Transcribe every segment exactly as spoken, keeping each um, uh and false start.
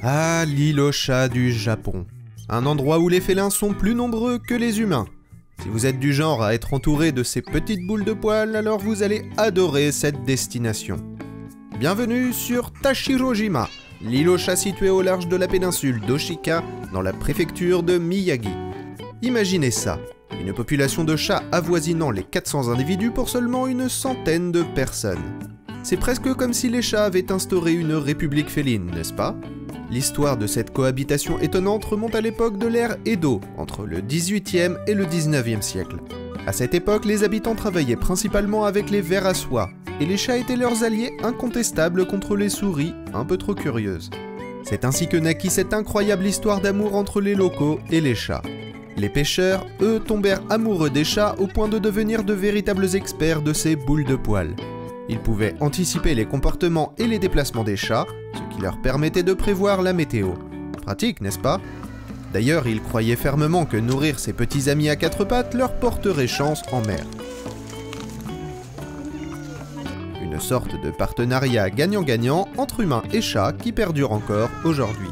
Ah, l'île aux chats du Japon. Un endroit où les félins sont plus nombreux que les humains. Si vous êtes du genre à être entouré de ces petites boules de poils, alors vous allez adorer cette destination. Bienvenue sur Tashirojima, l'île aux chats située au large de la péninsule d'Oshika, dans la préfecture de Miyagi. Imaginez ça, une population de chats avoisinant les quatre cents individus pour seulement une centaine de personnes. C'est presque comme si les chats avaient instauré une république féline, n'est-ce pas ? L'histoire de cette cohabitation étonnante remonte à l'époque de l'ère Edo, entre le dix-huitième et le dix-neuvième siècle. À cette époque, les habitants travaillaient principalement avec les vers à soie, et les chats étaient leurs alliés incontestables contre les souris, un peu trop curieuses. C'est ainsi que naquit cette incroyable histoire d'amour entre les locaux et les chats. Les pêcheurs, eux, tombèrent amoureux des chats au point de devenir de véritables experts de ces boules de poils. Ils pouvaient anticiper les comportements et les déplacements des chats, ce qui leur permettait de prévoir la météo. Pratique, n'est-ce pas ? D'ailleurs, ils croyaient fermement que nourrir ces petits amis à quatre pattes leur porterait chance en mer. Une sorte de partenariat gagnant-gagnant entre humains et chats qui perdure encore aujourd'hui.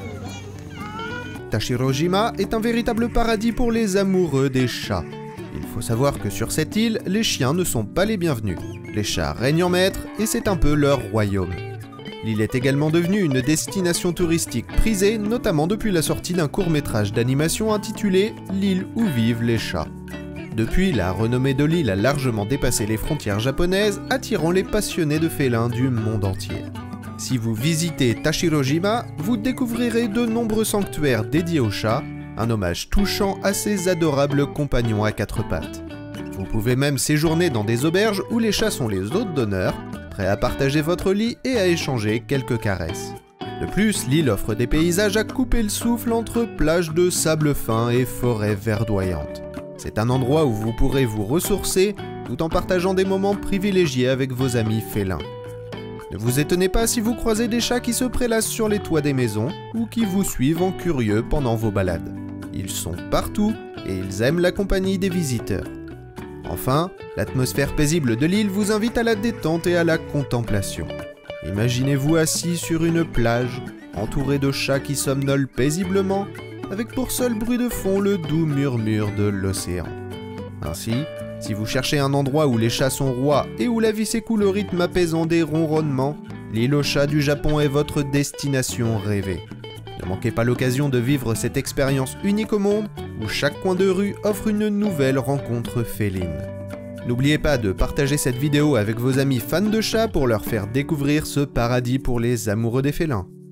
Tashirojima est un véritable paradis pour les amoureux des chats. Il faut savoir que sur cette île, les chiens ne sont pas les bienvenus. Les chats règnent en maître et c'est un peu leur royaume. L'île est également devenue une destination touristique prisée, notamment depuis la sortie d'un court-métrage d'animation intitulé « L'île où vivent les chats ». Depuis, la renommée de l'île a largement dépassé les frontières japonaises, attirant les passionnés de félins du monde entier. Si vous visitez Tashirojima, vous découvrirez de nombreux sanctuaires dédiés aux chats, un hommage touchant à ces adorables compagnons à quatre pattes. Vous pouvez même séjourner dans des auberges où les chats sont les hôtes d'honneur, prêts à partager votre lit et à échanger quelques caresses. De plus, l'île offre des paysages à couper le souffle entre plages de sable fin et forêts verdoyantes. C'est un endroit où vous pourrez vous ressourcer tout en partageant des moments privilégiés avec vos amis félins. Ne vous étonnez pas si vous croisez des chats qui se prélassent sur les toits des maisons ou qui vous suivent en curieux pendant vos balades. Ils sont partout et ils aiment la compagnie des visiteurs. Enfin, l'atmosphère paisible de l'île vous invite à la détente et à la contemplation. Imaginez-vous assis sur une plage, entouré de chats qui somnolent paisiblement, avec pour seul bruit de fond le doux murmure de l'océan. Ainsi, si vous cherchez un endroit où les chats sont rois et où la vie s'écoule au rythme apaisant des ronronnements, l'île aux chats du Japon est votre destination rêvée. Ne manquez pas l'occasion de vivre cette expérience unique au monde, où chaque coin de rue offre une nouvelle rencontre féline. N'oubliez pas de partager cette vidéo avec vos amis fans de chats pour leur faire découvrir ce paradis pour les amoureux des félins.